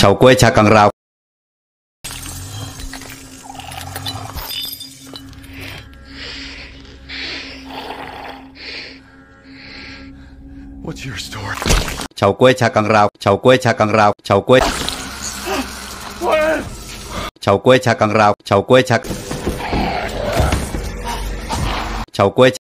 chào quê cha càng rào chào quê cha càng rào chào quê cha càng rào chào quê chào quê cha càng rào chào quê cha chào quê